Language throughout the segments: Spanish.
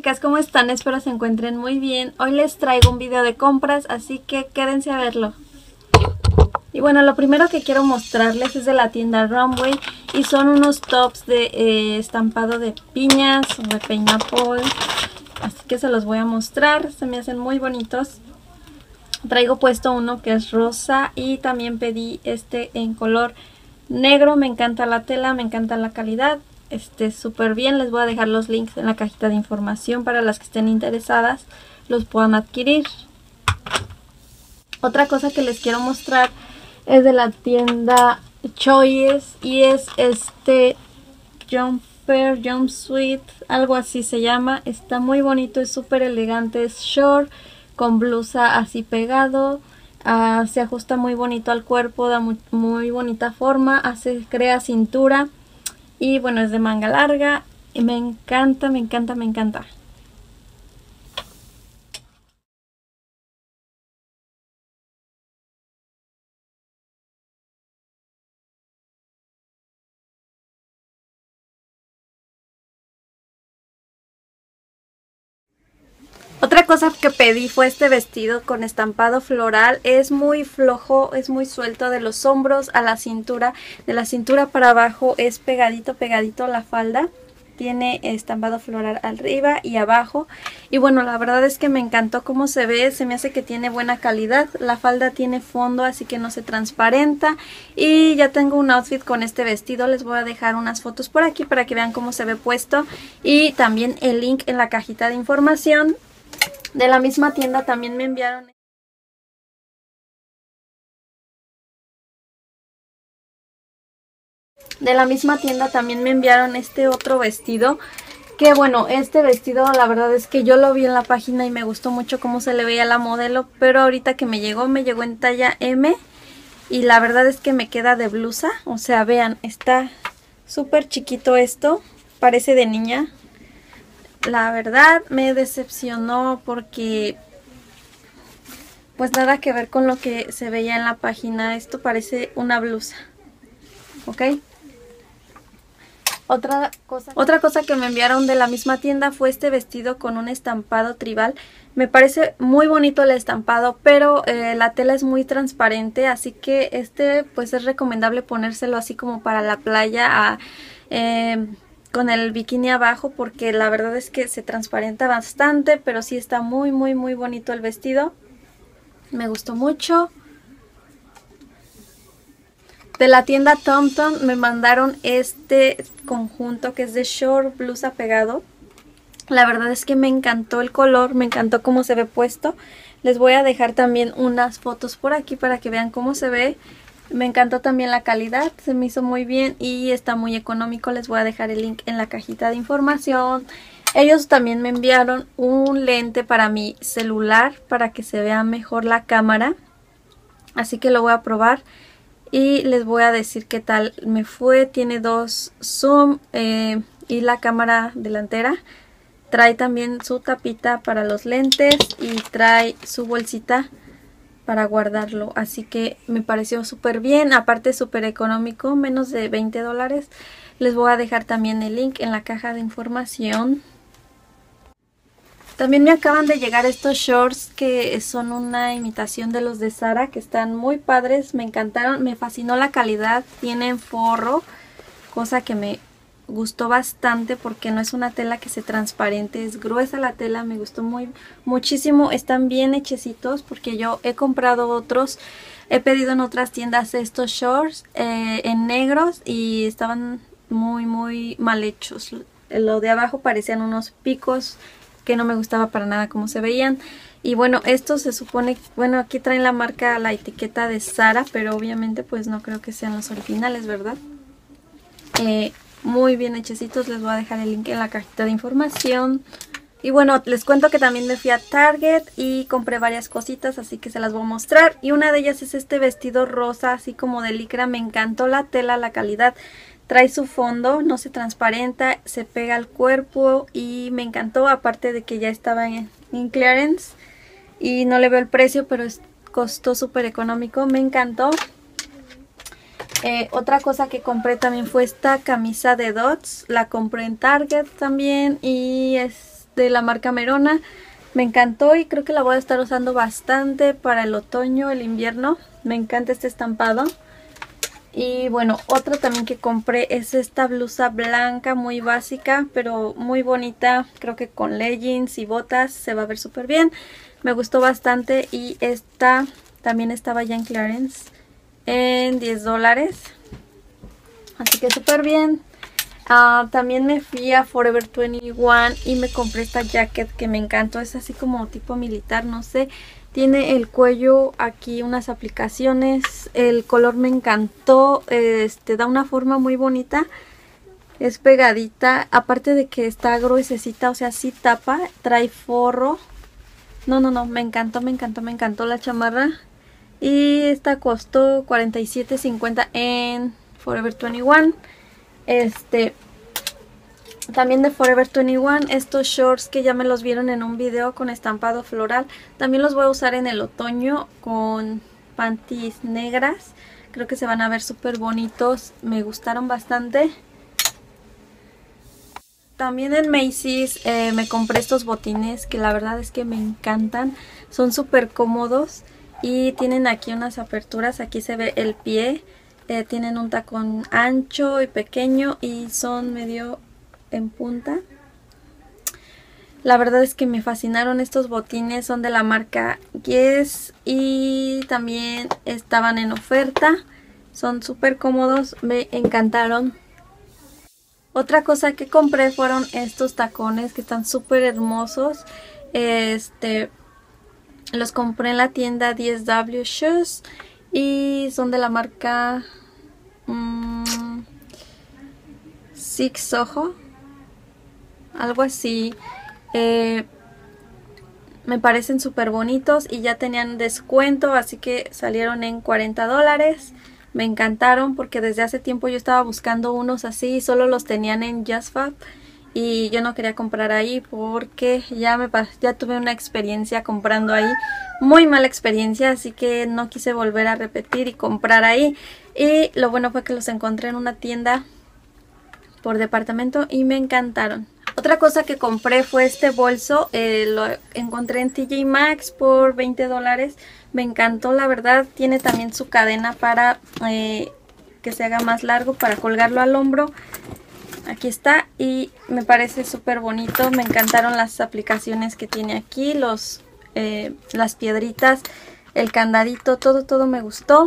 chicas, ¿cómo están? Espero se encuentren muy bien. Hoy les traigo un video de compras, así que quédense a verlo. Y bueno, lo primero que quiero mostrarles es de la tienda Runway y son unos tops de estampado de piñas o de pineapple. Así que se los voy a mostrar, se me hacen muy bonitos. Traigo puesto uno que es rosa y también pedí este en color negro. Me encanta la tela, me encanta la calidad. Súper bien. Les voy a dejar los links en la cajita de información para las que estén interesadas, los puedan adquirir. Otra cosa que les quiero mostrar es de la tienda Choice y es este jumpsuit, algo así se llama. Está muy bonito, es súper elegante, es short con blusa así pegado. Se ajusta muy bonito al cuerpo, da muy bonita forma, crea cintura. Y bueno, es de manga larga y me encanta, me encanta, me encanta. Otra cosa que pedí fue este vestido con estampado floral. Es muy flojo, es muy suelto de los hombros a la cintura. De la cintura para abajo es pegadito, pegadito la falda. Tiene estampado floral arriba y abajo. Y bueno, la verdad es que me encantó cómo se ve. Se me hace que tiene buena calidad. La falda tiene fondo, así que no se transparenta. Y ya tengo un outfit con este vestido. Les voy a dejar unas fotos por aquí para que vean cómo se ve puesto. Y también el link en la cajita de información. De la misma tienda también me enviaron este otro vestido. Que bueno, este vestido la verdad es que yo lo vi en la página y me gustó mucho cómo se le veía a la modelo. Pero ahorita que me llegó en talla M. Y la verdad es que me queda de blusa. O sea, vean, está súper chiquito esto. Parece de niña. La verdad me decepcionó porque pues nada que ver con lo que se veía en la página. Esto parece una blusa, ¿ok? Otra cosa que me enviaron de la misma tienda fue este vestido con un estampado tribal. Me parece muy bonito el estampado, pero la tela es muy transparente, así que pues es recomendable ponérselo así como para la playa con el bikini abajo, porque la verdad es que se transparenta bastante, pero sí está muy muy muy bonito el vestido. Me gustó mucho. De la tienda Tom Tom me mandaron este conjunto que es de short, blusa pegado. La verdad es que me encantó el color, me encantó cómo se ve puesto. Les voy a dejar también unas fotos por aquí para que vean cómo se ve. Me encantó también la calidad, se me hizo muy bien y está muy económico. Les voy a dejar el link en la cajita de información. Ellos también me enviaron un lente para mi celular para que se vea mejor la cámara. Así que lo voy a probar y les voy a decir qué tal me fue. Tiene 2 zoom y la cámara delantera. Trae también su tapita para los lentes y trae su bolsita para guardarlo, así que me pareció súper bien, aparte súper económico, menos de $20. Les voy a dejar también el link en la caja de información. También me acaban de llegar estos shorts que son una imitación de los de Zara, que están muy padres, me encantaron, me fascinó la calidad, tienen forro, cosa que me gustó bastante porque no es una tela que se transparente, es gruesa la tela, me gustó muchísimo. Están bien hechecitos porque yo he comprado otros, he pedido en otras tiendas estos shorts en negros y estaban muy muy mal hechos. Lo de abajo parecían unos picos que no me gustaba para nada cómo se veían. Y bueno, estos se supone, bueno, aquí traen la marca, la etiqueta de Zara, pero obviamente pues no creo que sean los originales, ¿verdad? Muy bien hechecitos, les voy a dejar el link en la cajita de información. Y bueno, les cuento que también me fui a Target y compré varias cositas, así que se las voy a mostrar. Y una de ellas es este vestido rosa, así como de licra. Me encantó la tela, la calidad. Trae su fondo, no se transparenta, se pega al cuerpo y me encantó. Aparte de que ya estaba en clearance y no le veo el precio, pero costó súper económico, me encantó. Otra cosa que compré también fue esta camisa de dots. La compré en Target también y de la marca Merona. Me encantó y creo que la voy a estar usando bastante para el otoño, el invierno. Me encanta este estampado. Y bueno, otra también que compré es esta blusa blanca muy básica, pero muy bonita. Creo que con leggings y botas se va a ver súper bien. Me gustó bastante y esta también estaba ya en clearance en $10. Así que súper bien. También me fui a Forever 21 y me compré esta jacket que me encantó. Es así como tipo militar, no sé. Tiene el cuello aquí unas aplicaciones. El color me encantó. Da una forma muy bonita. Es pegadita. Aparte de que está gruesecita, o sea, sí tapa. Trae forro. No, me encantó, me encantó la chamarra. Y esta costó $47.50 en Forever 21. También de Forever 21, estos shorts que ya me los vieron en un video con estampado floral. También los voy a usar en el otoño con panties negras. Creo que se van a ver súper bonitos. Me gustaron bastante. También en Macy's me compré estos botines que la verdad es que me encantan. Son súper cómodos y tienen aquí unas aperturas. Aquí se ve el pie. Tienen un tacón ancho y pequeño y son medio en punta. La verdad es que me fascinaron estos botines. Son de la marca Guess y también estaban en oferta. Son súper cómodos. Me encantaron. Otra cosa que compré fueron estos tacones que están súper hermosos. Los compré en la tienda 10W Shoes y son de la marca Six Soho, algo así. Me parecen súper bonitos y ya tenían descuento, así que salieron en $40. Me encantaron porque desde hace tiempo yo estaba buscando unos así y solo los tenían en JustFab. Y yo no quería comprar ahí porque ya tuve una experiencia comprando ahí. Muy mala experiencia, así que no quise volver a repetir y comprar ahí. Y lo bueno fue que los encontré en una tienda por departamento y me encantaron. Otra cosa que compré fue este bolso. Lo encontré en TJ Maxx por $20. Me encantó, la verdad. Tiene también su cadena para que se haga más largo, para colgarlo al hombro. Aquí está y me parece súper bonito. Me encantaron las aplicaciones que tiene aquí, las piedritas, el candadito, todo me gustó.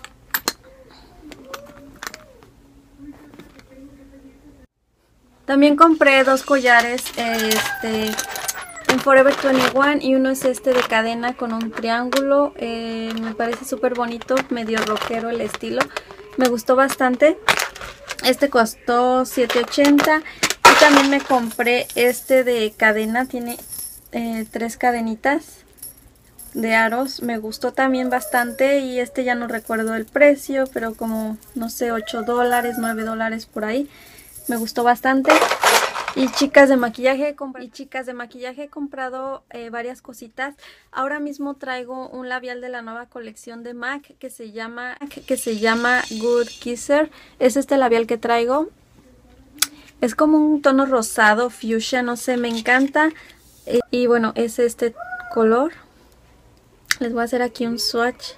También compré dos collares en Forever 21 y uno es este de cadena con un triángulo. Me parece súper bonito, medio rockero el estilo. Me gustó bastante. Este costó $7.80 y también me compré este de cadena. Tiene 3 cadenitas de aros. Me gustó también bastante y este ya no recuerdo el precio, pero como no sé, $8, $9 por ahí. Me gustó bastante. Y chicas de maquillaje he comprado varias cositas. Ahora mismo traigo un labial de la nueva colección de MAC que se llama Good Kisser. Es este labial que traigo. Es como un tono rosado, fuchsia, no sé, me encanta. Y bueno, es este color. Les voy a hacer aquí un swatch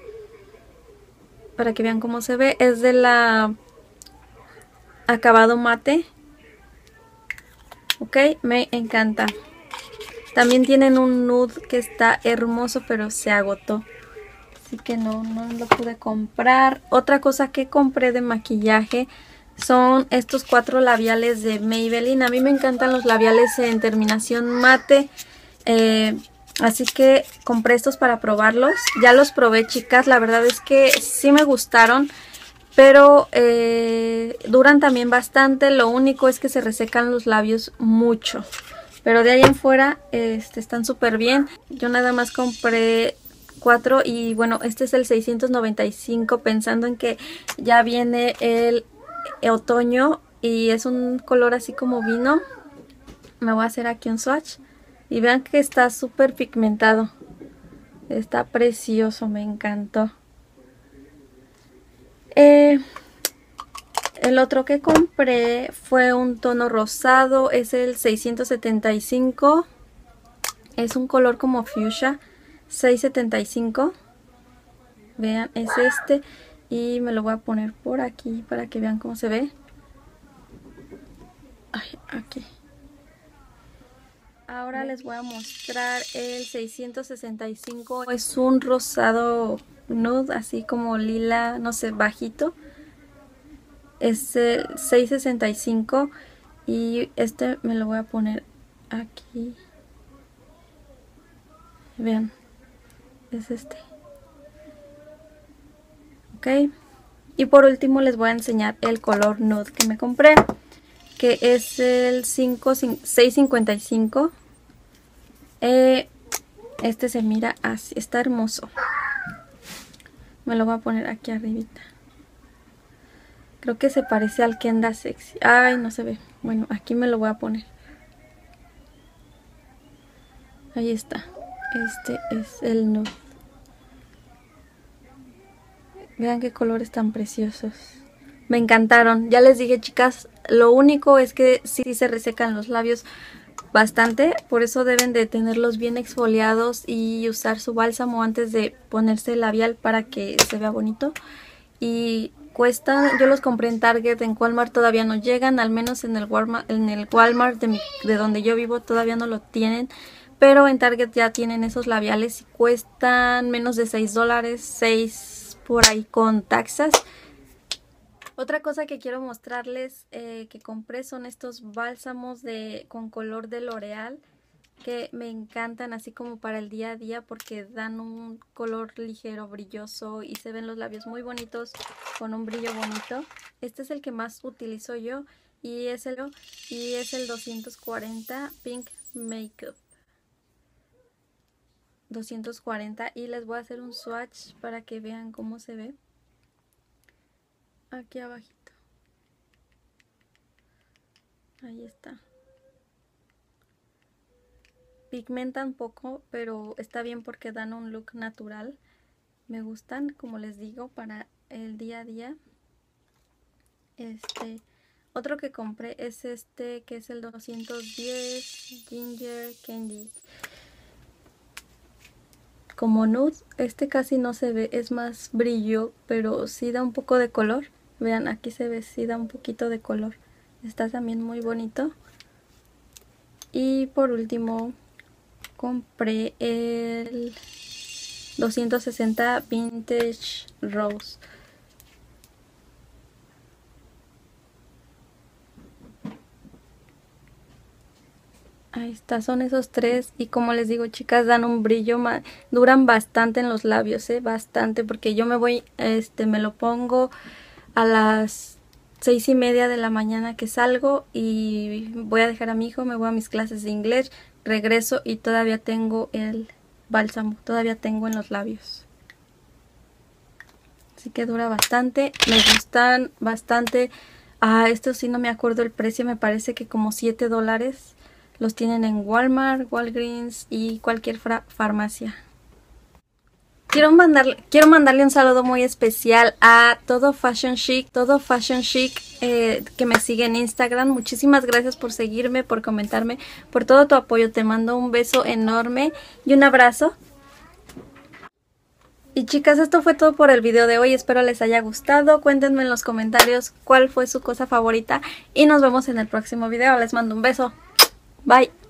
para que vean cómo se ve. Es de la acabado mate. Ok, me encanta. También tienen un nude que está hermoso, pero se agotó. Así que no lo pude comprar. Otra cosa que compré de maquillaje son estos 4 labiales de Maybelline. A mí me encantan los labiales en terminación mate. Así que compré estos para probarlos. Ya los probé, chicas. La verdad es que sí me gustaron. Pero duran también bastante. Lo único es que se resecan los labios mucho. Pero de ahí en fuera están súper bien. Yo nada más compré 4 y bueno, este es el 695, pensando en que ya viene el otoño y es un color así como vino. Me voy a hacer aquí un swatch y vean que está súper pigmentado. Está precioso, me encantó. El otro que compré fue un tono rosado, es el 675. Es un color como fuchsia, 675. Vean, es este. Y me lo voy a poner por aquí para que vean cómo se ve. Ay, aquí. Ahora les voy a mostrar el 665. Es un rosado nude, así como lila, no sé, bajito. Es el 665 y este me lo voy a poner aquí. Vean, es este. Ok. Y por último les voy a enseñar el color nude que me compré, que es el 655. Este se mira así, está hermoso. Me lo voy a poner aquí arribita. Creo que se parece al Kenda Sexy. Ay, no se ve. Bueno, aquí me lo voy a poner. Ahí está. Este es el nude. Vean qué colores tan preciosos. Me encantaron. Ya les dije, chicas, lo único es que sí se resecan los labios bastante. Por eso deben de tenerlos bien exfoliados y usar su bálsamo antes de ponerse el labial para que se vea bonito. Y cuestan, yo los compré en Target, en Walmart todavía no llegan, al menos en el Walmart de donde yo vivo todavía no lo tienen, pero en Target ya tienen esos labiales y cuestan menos de $6, 6 por ahí con taxas. Otra cosa que quiero mostrarles que compré son estos bálsamos con color de L'Oreal, que me encantan así como para el día a día porque dan un color ligero, brilloso y se ven los labios muy bonitos con un brillo bonito. Este es el que más utilizo yo y es el 240 Pink Makeup. 240 y les voy a hacer un swatch para que vean cómo se ve. Aquí abajito. Ahí está. Pigmentan poco, pero está bien porque dan un look natural. Me gustan, como les digo, para el día a día. Otro que compré es este, que es el 210 Ginger Candy. Como nude, este casi no se ve, es más brillo, pero sí da un poco de color. Vean, aquí se ve, sí da un poquito de color. Está también muy bonito. Y por último compré el 260 Vintage Rose. Ahí está, son esos tres y como les digo, chicas, dan un brillo, duran bastante en los labios, bastante, porque yo me voy, me lo pongo a las 6:30 de la mañana que salgo y voy a dejar a mi hijo, me voy a mis clases de inglés, regreso y todavía tengo el bálsamo, todavía tengo en los labios. Así que dura bastante, me gustan bastante. Estos sí no me acuerdo el precio, me parece que como $7. Los tienen en Walmart, Walgreens y cualquier farmacia. Quiero mandarle un saludo muy especial a Todo Fashion Chic, que me sigue en Instagram. Muchísimas gracias por seguirme, por comentarme, por todo tu apoyo. Te mando un beso enorme y un abrazo. Y chicas, esto fue todo por el video de hoy. Espero les haya gustado. Cuéntenme en los comentarios cuál fue su cosa favorita y nos vemos en el próximo video. Les mando un beso. Bye.